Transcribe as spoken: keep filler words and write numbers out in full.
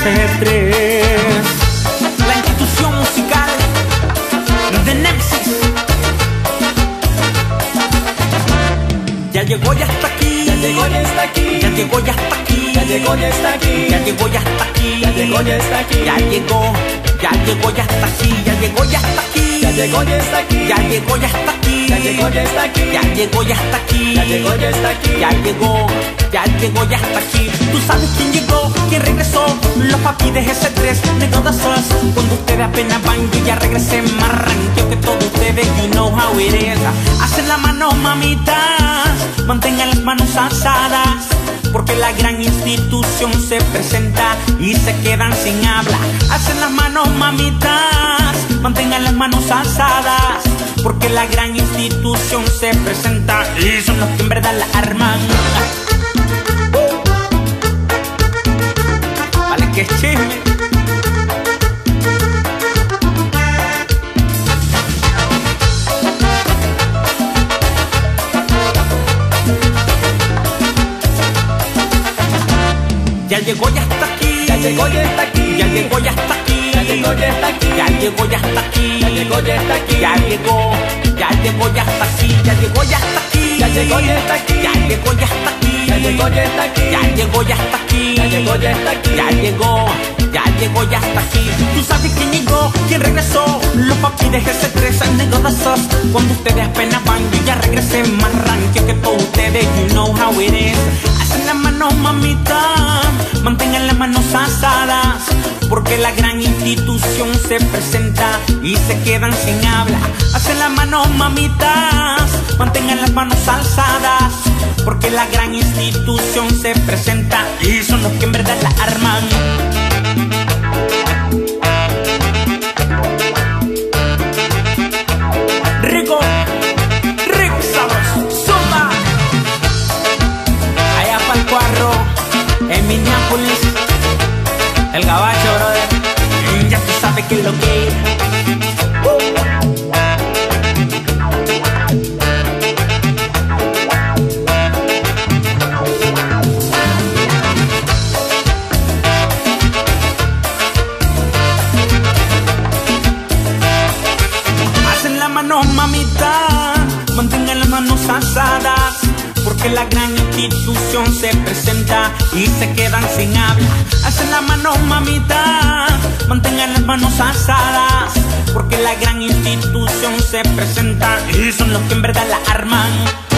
C tres, la institución musical de Nexus. Ya llegó, ya está aquí. Ya llegó, ya está aquí. Ya llegó, ya está aquí. Ya llegó, ya está aquí. Ya llegó, ya está aquí. Ya llegó, ya está aquí. Ya llegó, ya llegó, ya está aquí. Ya llegó, ya está aquí. Ya llegó, ya está aquí. Ya llegó, ya está aquí. Ya llegó, ya está aquí. Ya llegó, ya está aquí. Ya llegó, ya está aquí. Ya llegó, ya llegó, ya está aquí. Tú sabes quién llegó, quién regresó. Los papis de G C tres, Nego da Sos. Cuando ustedes apenas van, yo ya regresé más ranqueo que todos ustedes. You know how it is. Hacen la mano, mamitas. Mantengan las manos alzadas, porque la gran institución se presenta y se quedan sin habla. Hacen las manos, mamitas. Mantengan las manos alzadas, porque la gran institución se presenta y son los que en verdad la arman. Vale, que chisme. Ya llegó, ya está aquí. Ya llegó, ya está aquí. Ya llegó, ya está aquí. Ya llegó, ya está aquí. Ya llegó, ya está aquí. Ya llegó, ya está aquí. Ya llegó, ya llegó, ya está aquí. Ya llegó, ya está aquí. Ya llegó, ya está aquí. Ya llegó, ya está aquí. Ya llegó, ya está aquí. Ya llegó, ya está aquí. Ya llegó, ya está aquí. Ya llegó, ya llegó, ya está aquí. Tú sabes quién llegó, quién regresó. Los papis de G C tres, Nego da Sos. Cuando ustedes apenas van, yo ya regresé más ranqueo que todos ustedes. You know how it is. Hacen las manos, mamita. Mantengan las manos alzadas, porque la gran institución se presenta y se quedan sin habla. Hacen las manos, mamitas. Mantengan las manos alzadas, porque la gran institución se presenta y son los que en verdad la arman. Rico, rico sabroso, zumba. Allá pa'l Cuarro, en Minneapolis, el gabacho, brother. Ya tú sabes que es lo que es. Hacen la mano, mamita. Mantengan las manos alzadas, porque la gran institución se presenta y se quedan sin habla. Hacen la mano, mamita. Mantengan las manos alzadas, porque la gran institución se presenta y son los que en verdad la arman.